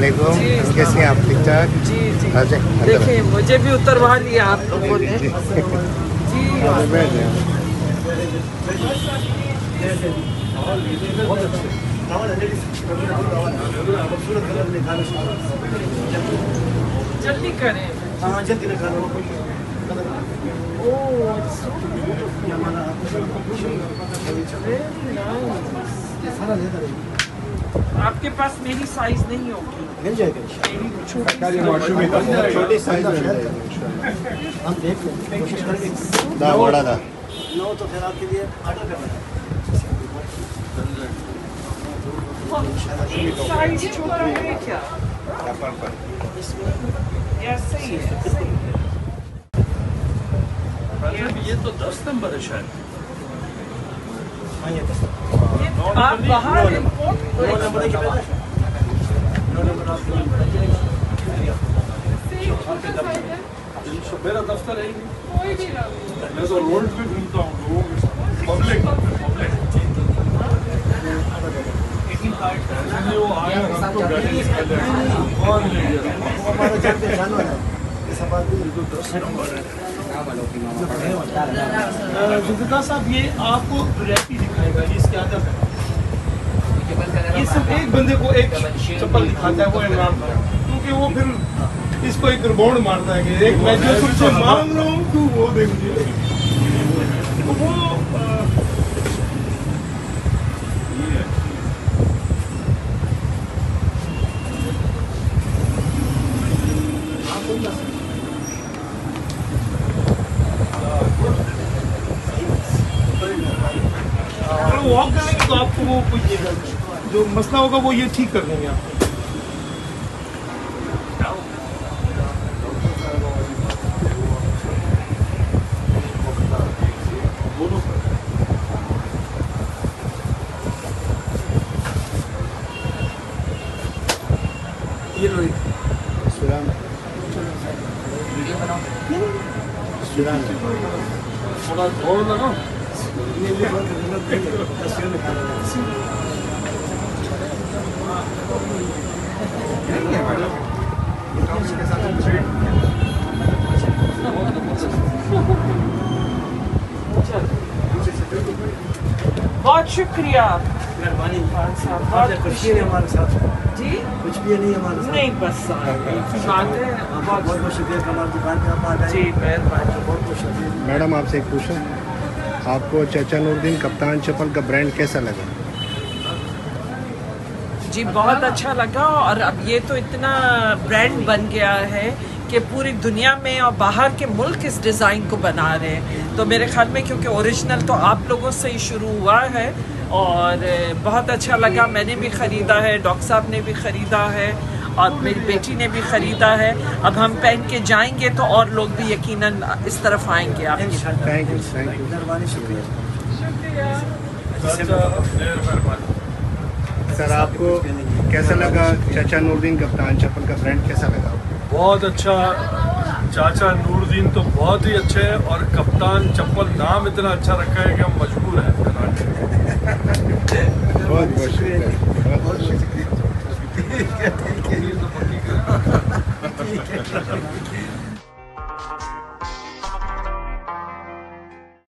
वालेकुम, कैसे हैं आप? ठीक ठाक? जी जी। अच्छा, देखिए मुझे भी उतरवा लिया आप लोगों ने जी। जल्दी करें। हाँ जल्दी आपके पास मेरी साइज नहीं होगी? मिल जाएगा छोटी साइज हम देख लेंगे, कोशिश करेंगे। बड़ा था नो तो फिर आपके लिए ऑर्डर करना साइज छोटा है क्या? सही है। ये तो 10 नंबर है शायद। आप बाहर इंपोर्ट मेरा दफ्तर है मैं तो रोड पे घूमता हूँ लोगों के साथ पब्लिक वो आया हमको गाड़ी कौन ले गया हमारा जानवर है जुल्फ़िकार साहब, ये आपको वैरायटी दिखाएगा, ये इसकी आदत है। ये सिर्फ एक बंदे को एक चप्पल दिखाता है, वो इमरान खान, क्योंकि वो फिर इसको एक रिबाउंड मारता है कि एक मैं जो तुमसे मांग रहा हूँ तू वो दे मुझे। तो वो वॉक करेंगे तो आपको वो कुछ जो मसला होगा वो ये ठीक कर देंगे आपको। ये लो थोड़ा और लगाओ बहुत शुक्रिया मेहरबानी बहुत खुशी है हमारे साथ जी। कुछ भी नहीं हमारे साथ नहीं बस बहुत बहुत शुक्रिया हमारी दुकान पे आप आ गए जी मेहरबानी। बहुत बहुत शुक्रिया। मैडम आपसे एक पूछूं, आपको चाचा नूरदीन कप्तान चप्पल का ब्रांड कैसा लगा? जी बहुत अच्छा लगा, और अब ये तो इतना ब्रांड बन गया है कि पूरी दुनिया में और बाहर के मुल्क इस डिज़ाइन को बना रहे हैं। तो मेरे ख्याल में क्योंकि ओरिजिनल तो आप लोगों से ही शुरू हुआ है, और बहुत अच्छा लगा। मैंने भी ख़रीदा है, डॉक्टर साहब ने भी ख़रीदा है, और मेरी बेटी ने भी ख़रीदा है। अब हम पहन के जाएंगे तो और लोग भी यकीनन इस तरफ आएंगे आपकी। थैंक यू मेहरबानी शुक्रिया। सर, आपको कैसा लगा चाचा नूरदीन कप्तान चप्पल का ब्रांड कैसा लगा? बहुत अच्छा। चाचा नूरदीन तो बहुत ही अच्छे हैं, और कप्तान चप्पल नाम इतना अच्छा रखा है कि हम मजबूर हैं बनाने के लिए। बहुत बहुत शुक्रिया। बहुत शुक्रिया। ठीक है।